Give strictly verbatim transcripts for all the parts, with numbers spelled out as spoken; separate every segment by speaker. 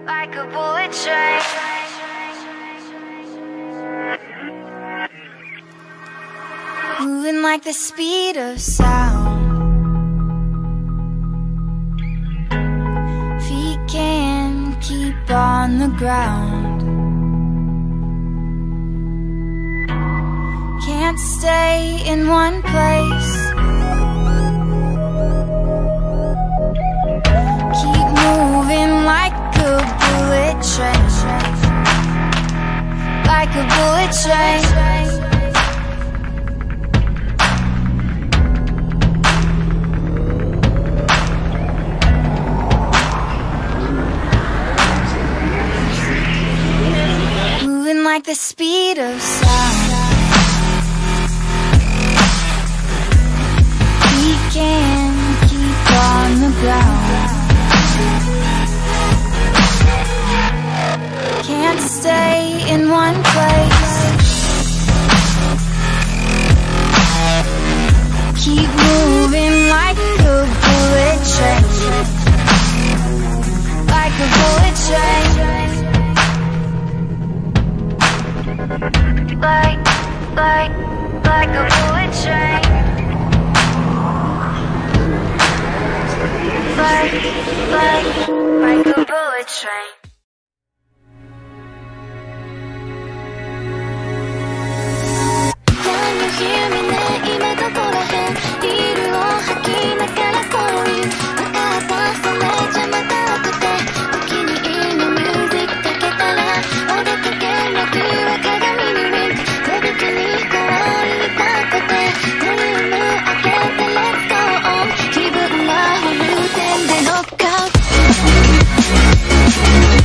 Speaker 1: like a bullet train. Moving like the speed of sound. Feet can't keep on the ground. Can't stay in one place. Keep moving like a bullet train. Like a bullet train. Like the speed of sound. We can't keep on the ground. Can't stay in one place. Keep moving like a bullet train. Like a bullet train. Like, like, like a bullet train. Like, like, like a bullet train. Can you hear me ね今どこらへんビールを吐きながらこういう分かったそれじゃまた後でお気に入りのミュージックかけたらお出かけの気は鏡に見て小引きに可愛い格好でボリューム上げて Let's go on 気分がフルテンでノックアウト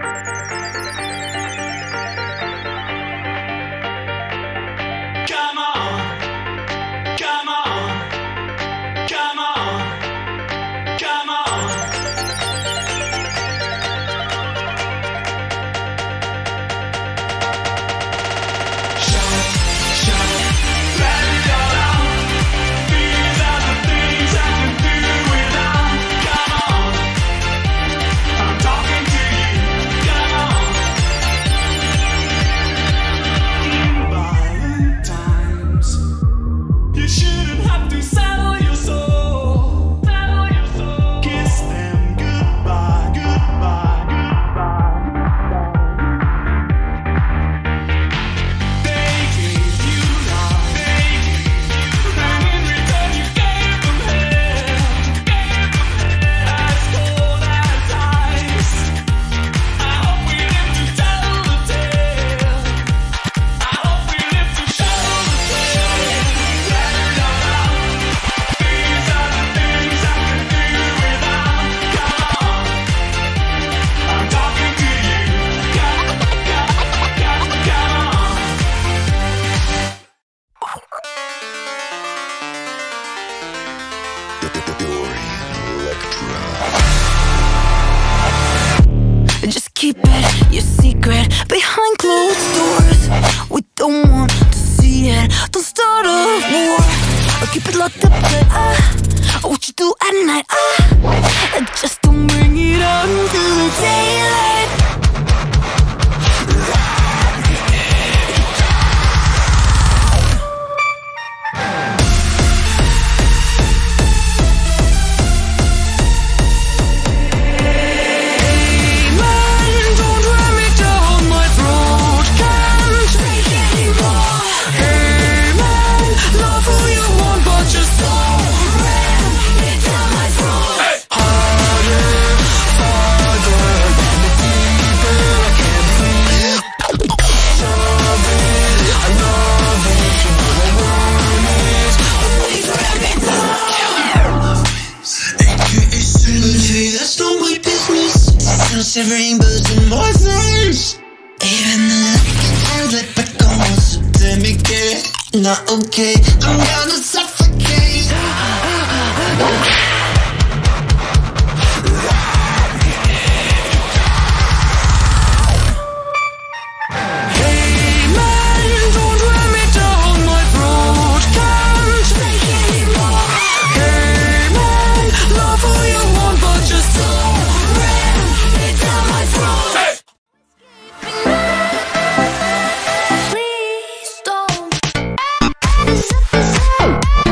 Speaker 2: Just keep it your secret behind closed doors. We don't want to see it. Don't start a war. Or keep it locked up like ah, what you do at night ah. Just don't bring it up until the daylight.
Speaker 3: Rainbows and voices. Even the light turns it back on. So tell me, get it, not okay. I'm gonna suffocate. Hey man, don't ram me down my throat. Can't take anymore. Hey man, love who you want, but just don't.
Speaker 1: Please don't.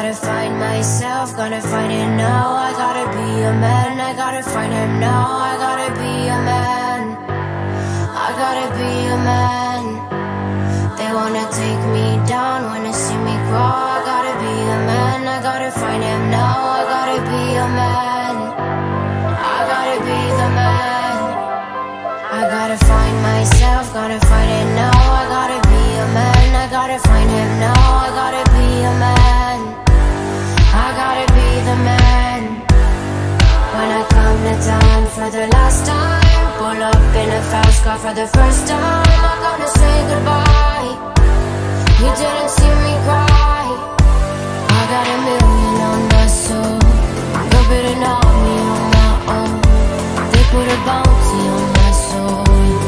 Speaker 4: gotta find myself, gonna find it now. I gotta be a man, I gotta find him now. I gotta be a man, I gotta be a man. They wanna take me down, wanna see me crawl. I gotta be a man, I gotta find him now. I gotta be a man, I gotta be the man. I gotta find myself, gotta find it now. I gotta be a man, I gotta find him now. I gotta be a man, I gotta be the man. When I come to town for the last time, pull up in a fast car for the first time. I'm gonna say goodbye. You didn't see me cry. I got a million on my soul, you're bidding on me on my own. They put a bounty on my soul.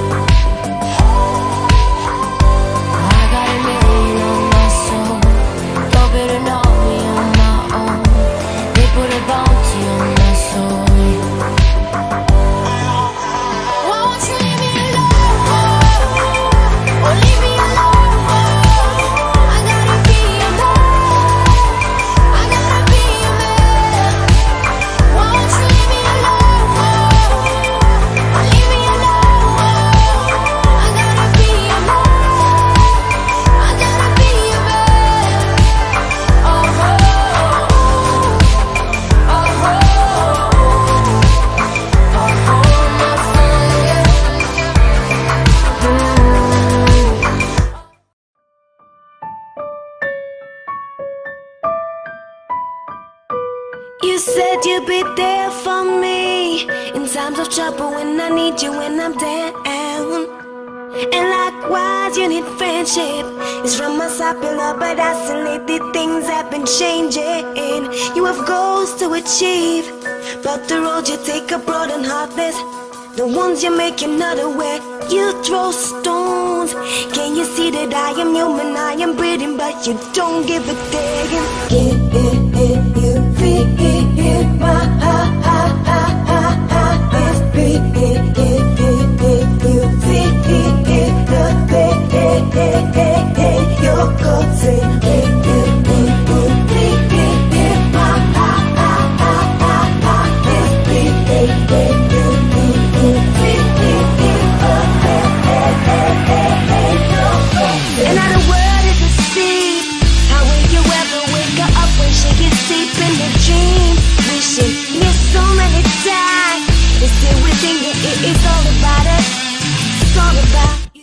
Speaker 4: I got a million on my soul, you're bidding on me on my own. They put a bounty on my soul. Won't you leave me alone? Or leave me alone? I gotta be a man, I gotta be a man. Won't you leave me alone? Or leave me alone? I gotta be a man, I gotta be a man. Oh, oh, oh, oh, oh, my fire.
Speaker 2: You said you'd be there for me in times of trouble, when I need you, when I'm down. And likewise, you need friendship. It's from my side, below, but I see lately things have been changing. You have goals to achieve, but the road you take are broad and heartless. The ones you make, you're not aware. You throw stones. Can you see that I am human, I am breathing, but you don't give a damn. Can you feel my heart? It's beating. You feel the pain you're causing.
Speaker 4: Another word is a seed. How will you ever wake her up when she gets deep in the dream? Wishing you so many times, but still within you, it is all about us. It's all about you.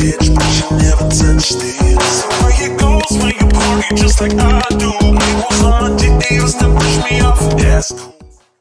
Speaker 3: bitch, but she never touched it. So where you go, where you party just like I do. Me was on my D-Davis, then push me off. That's cool.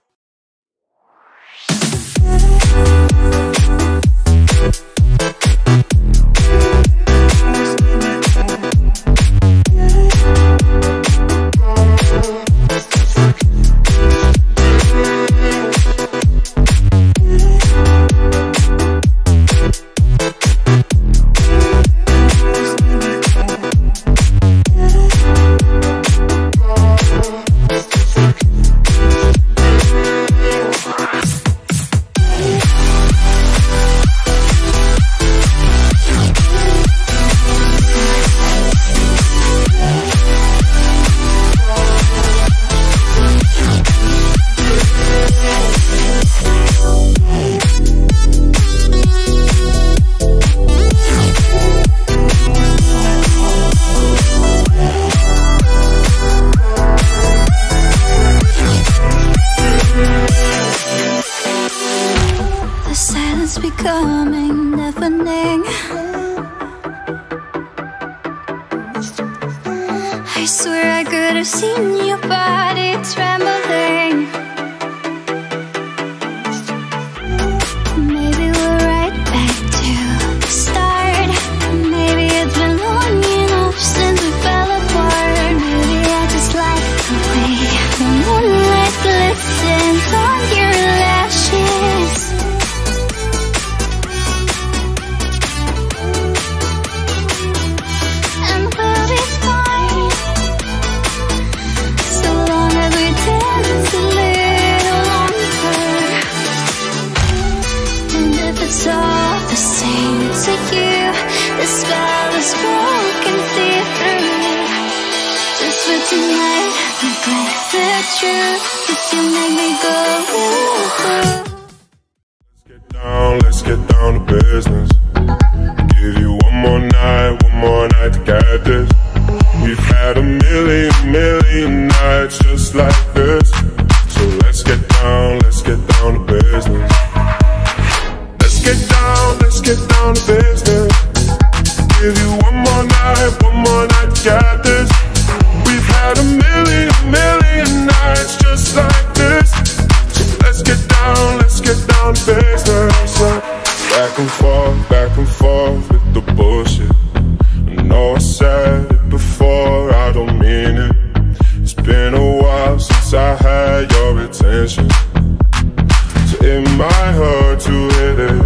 Speaker 2: Becoming deafening. I swear I could have seen your body trembling. Maybe we're right back to the start. Maybe it's been long enough since we fell apart. Maybe I just like the way the moonlight glistens on your lashes. The spell is broken, see through. Just for tonight, neglect the truth, 'cause you make me go.
Speaker 5: Let's get down, let's get down to business. Give you one more night, one more night to get this. We've had a million, million nights just like this. So let's get down, let's get down to business. Let's get down, let's get down to business. Give you one more night, one more night to get this. We've had a million, million nights just like this. So let's get down, let's get down to business. Back and forth, back and forth with the bullshit. I know I said it before, I don't mean it. It's been a while since I had your attention, so it might hurt to hit it.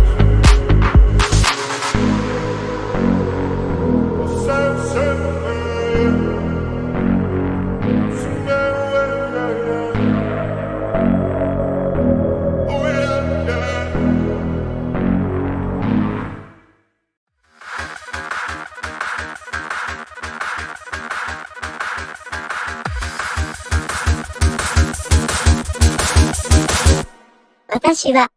Speaker 1: 私は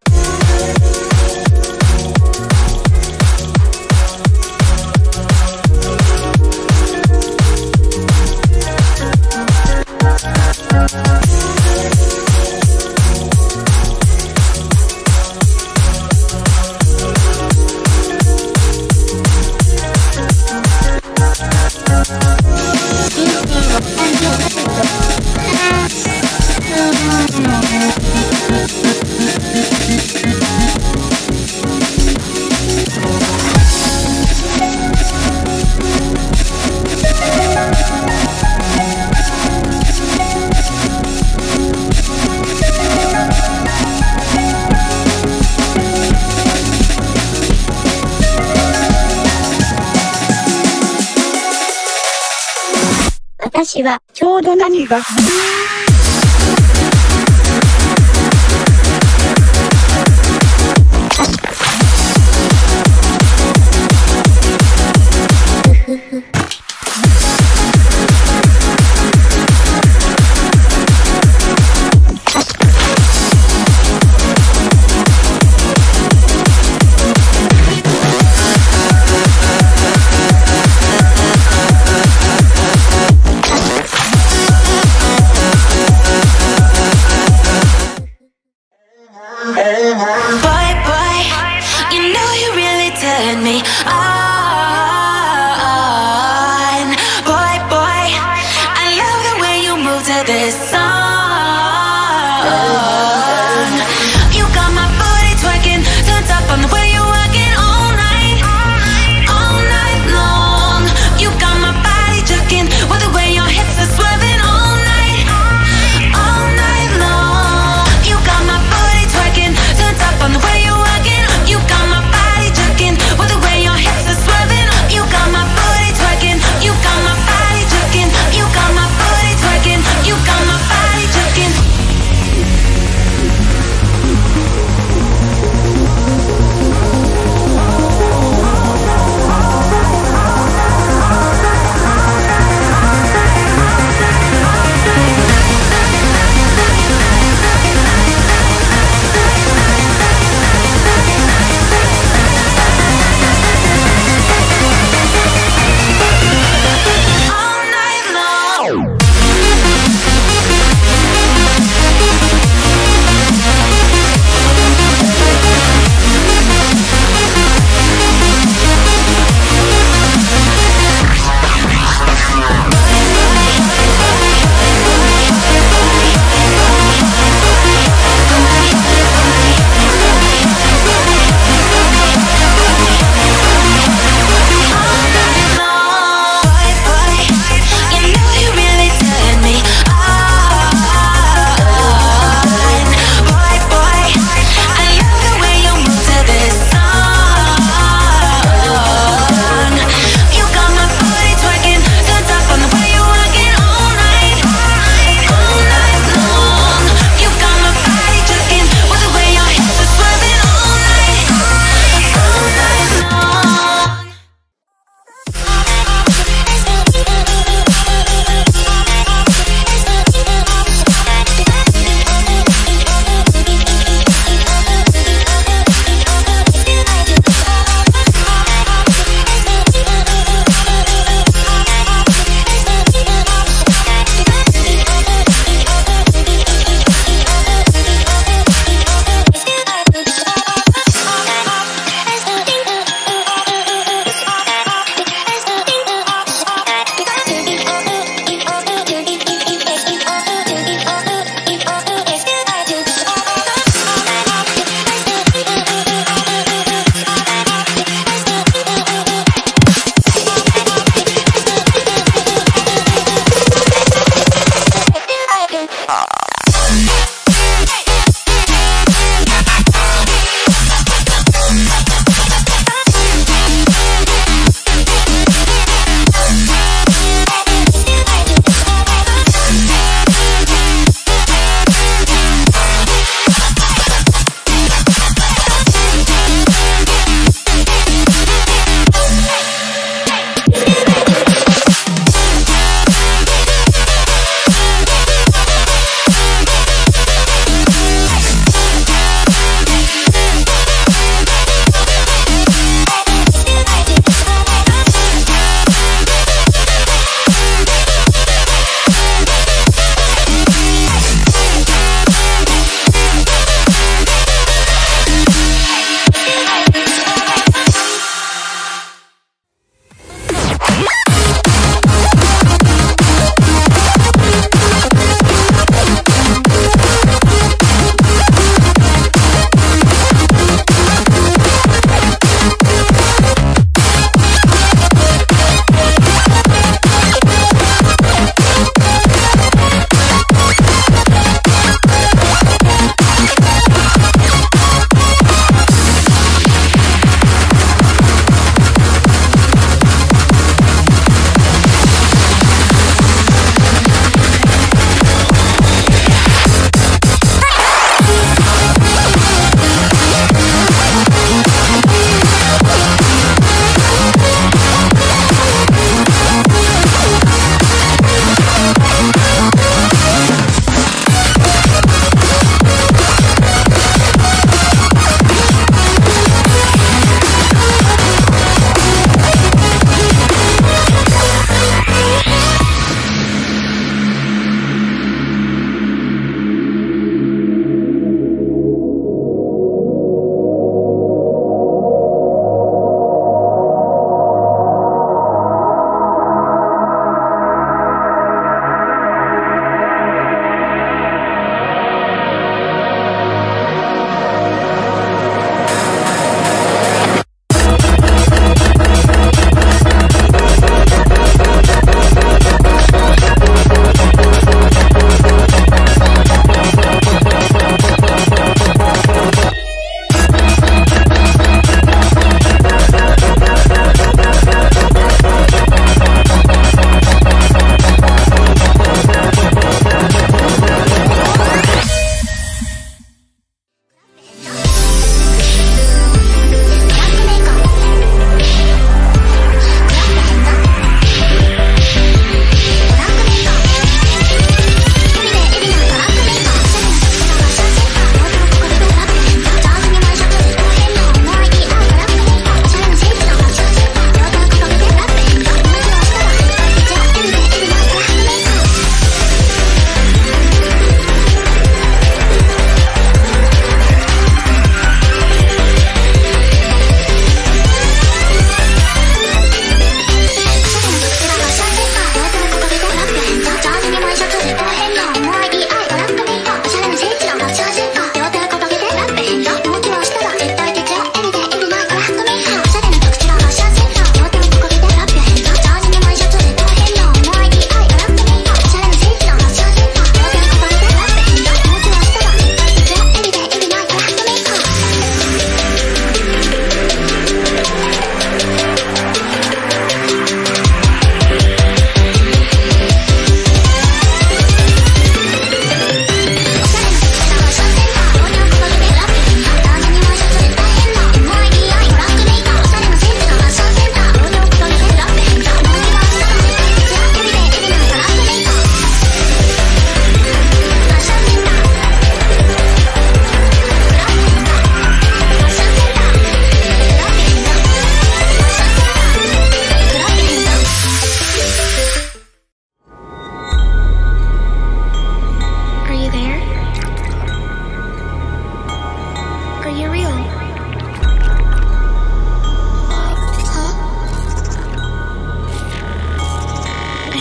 Speaker 1: 私はちょうど何が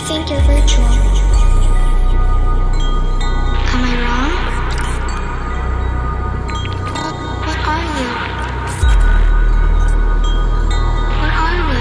Speaker 1: think you're virtual. Am I wrong? What, what are you? What are we?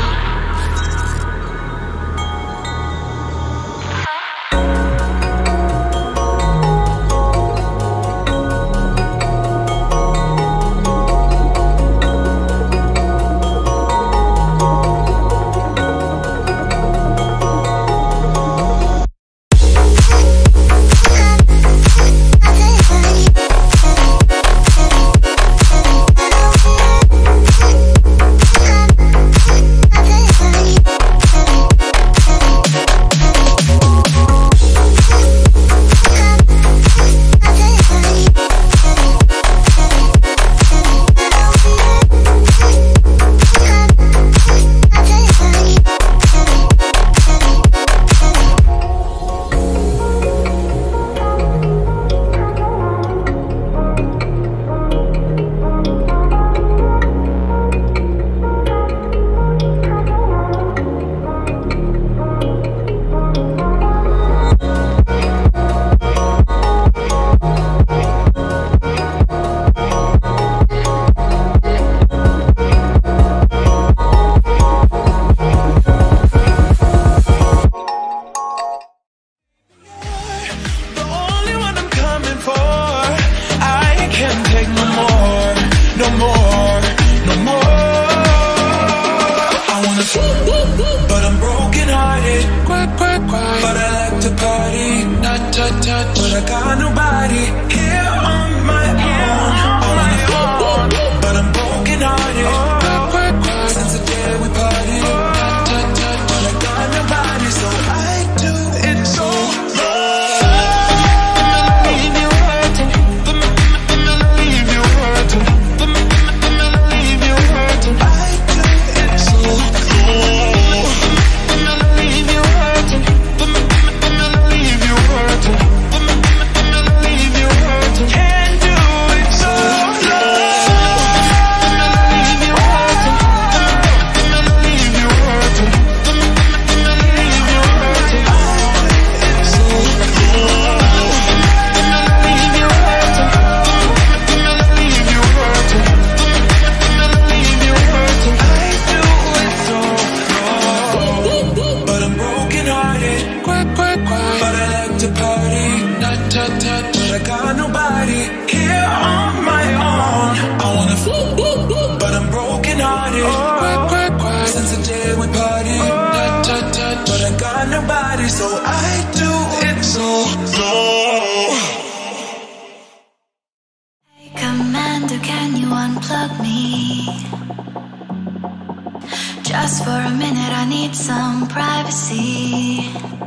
Speaker 2: Just for a minute, I need some privacy.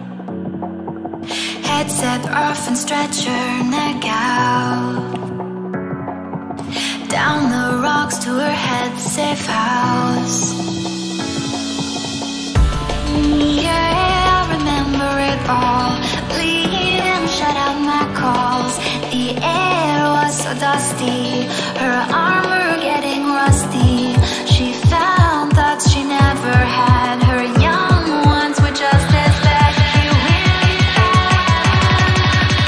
Speaker 2: Headset off and stretch your neck out. Down the rocks to her head safe house. Yeah, I remember it all. Leave and shut out my calls. The air was so dusty, her armor getting rusty. She found thoughts she never had. Her young ones were just as bad. She really bad.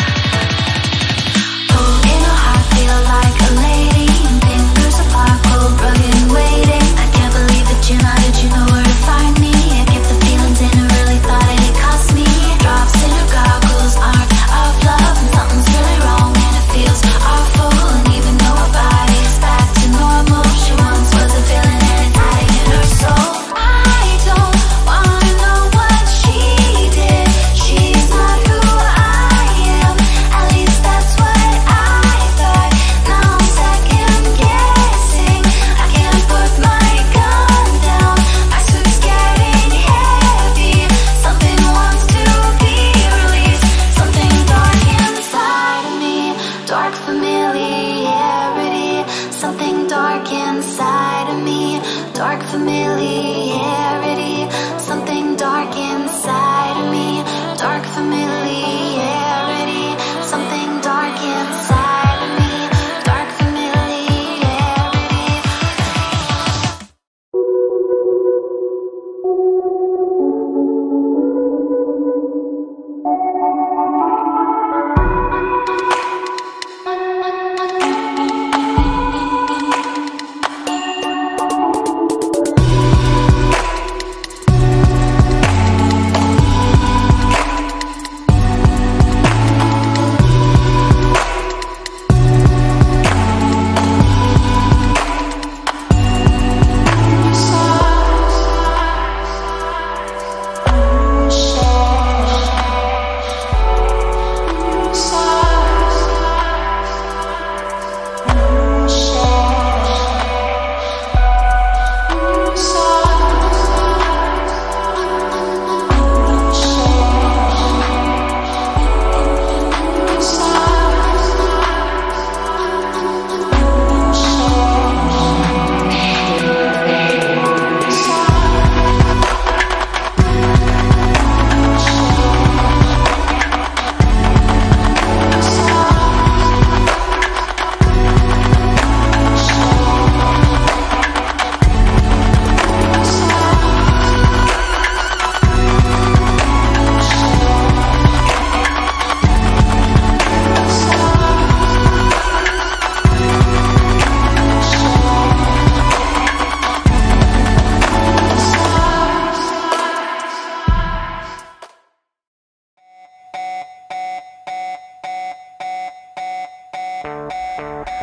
Speaker 2: Holding a heart, feel like a lady. Fingers apart, cold, rugged and waiting. I can't believe that you know that you know where to find me. I kept the feelings in, I really thought it cost me. Drops in her goggles aren't of love, and something's really wrong and it feels awful. And even though our body's back to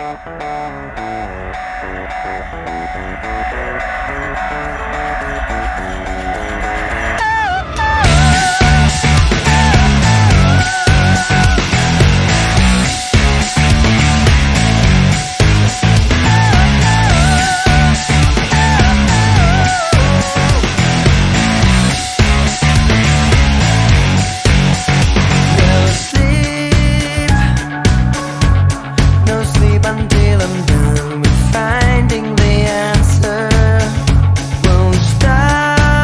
Speaker 3: Until I'm done with finding the answer. Won't stop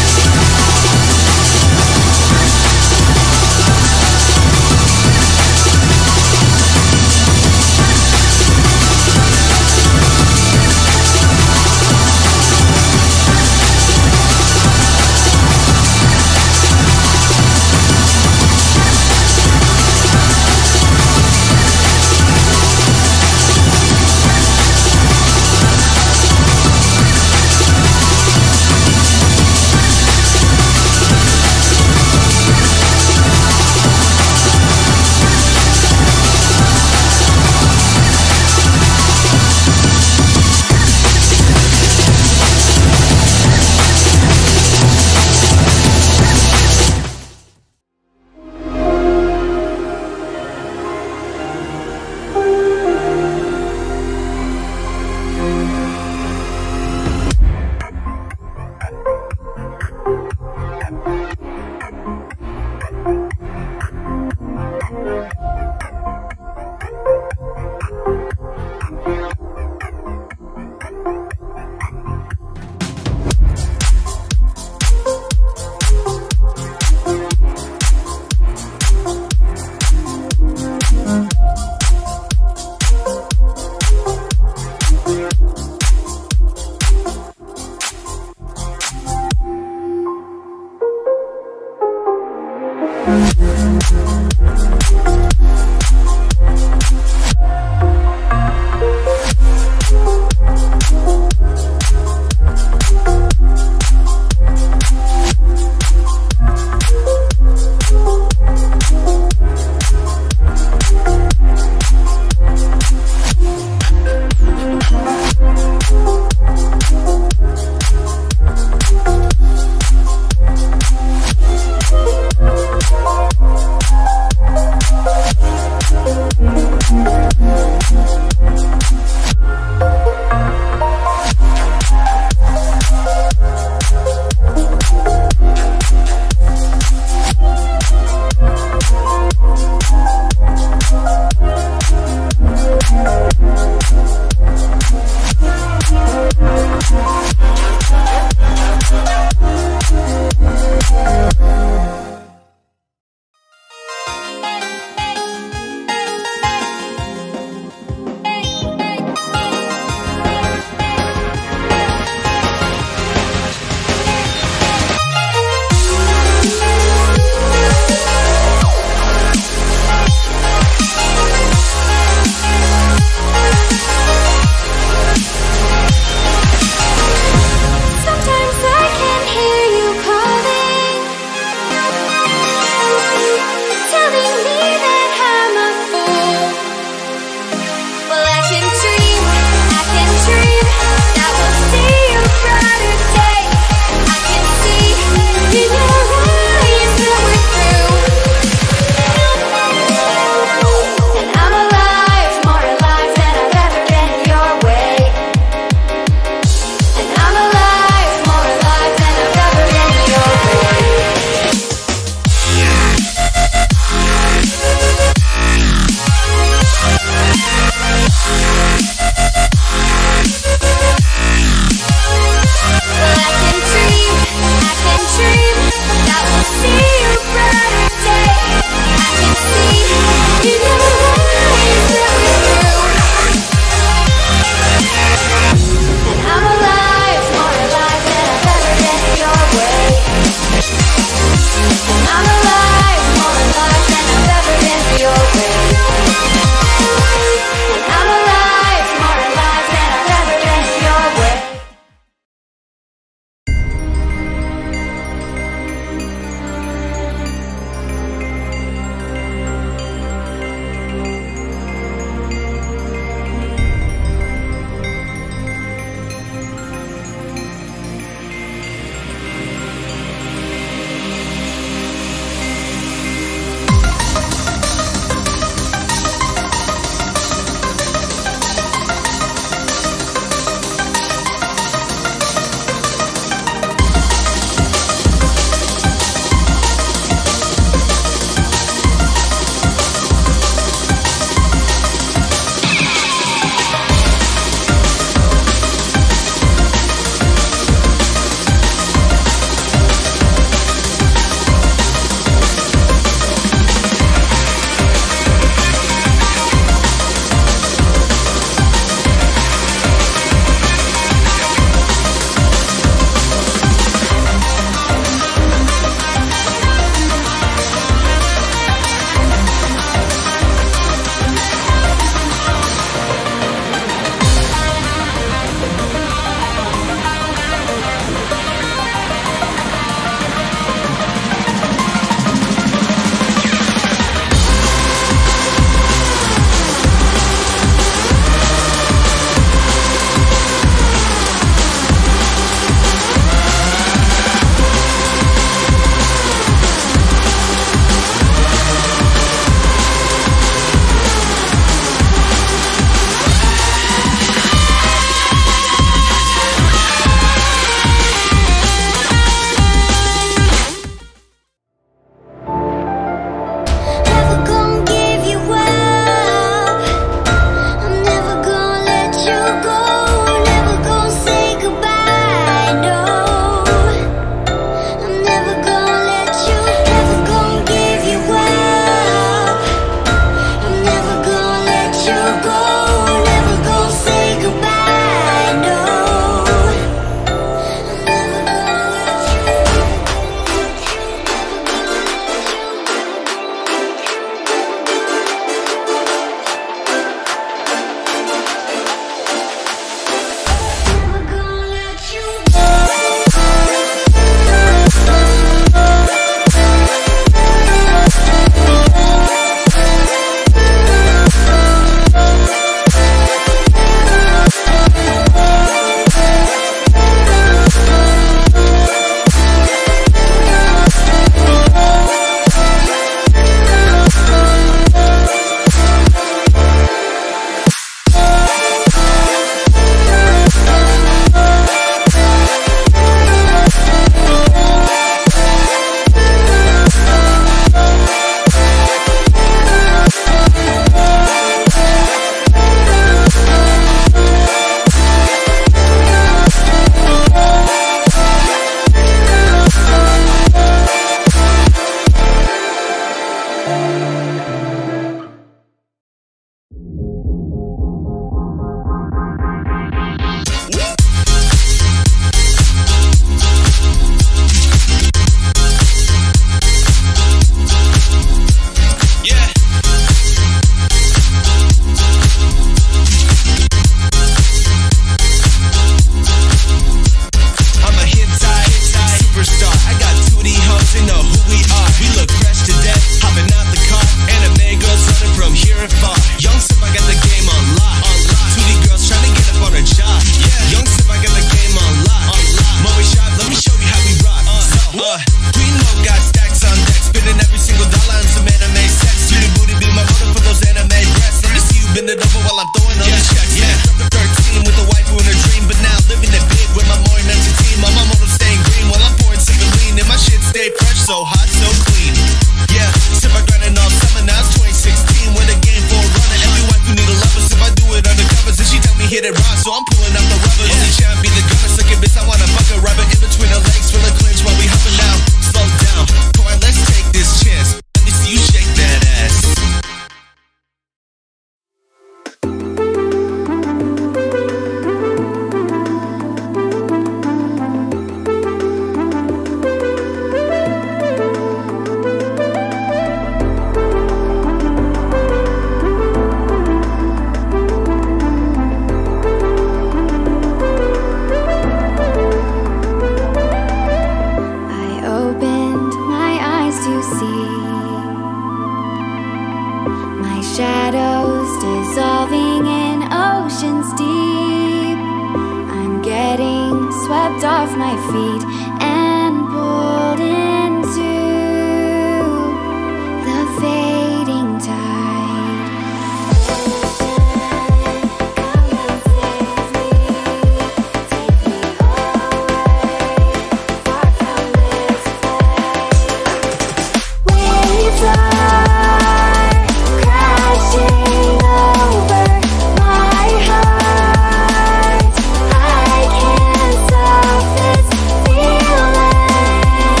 Speaker 1: Feeling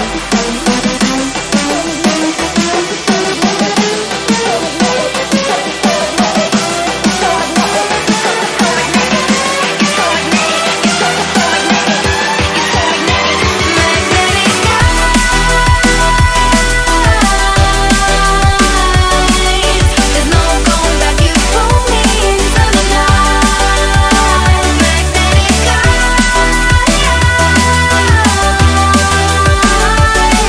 Speaker 1: Magnetic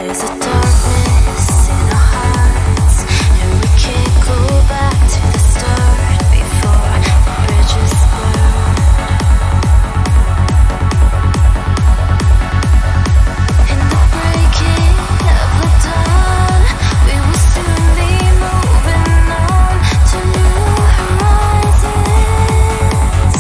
Speaker 1: There's a darkness in our hearts, and we can't go back to the start before the bridges burn. In the breaking of the dawn, we will soon be moving on to new horizons.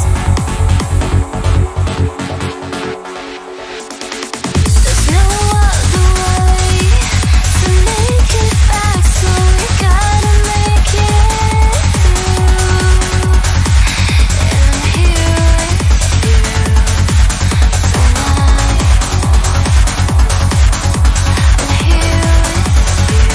Speaker 1: There's no other way to make it back, so we gotta make it through. And I'm here with you tonight. I'm here with you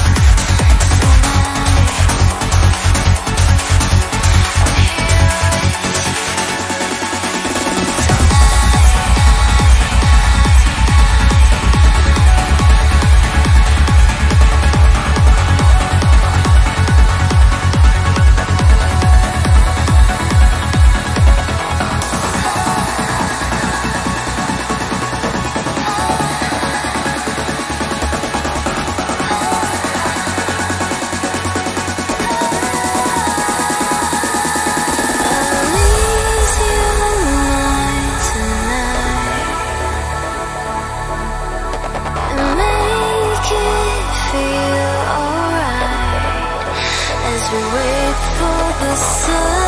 Speaker 1: I'll ease your mind tonight and make it feel alright as we wait for the sun.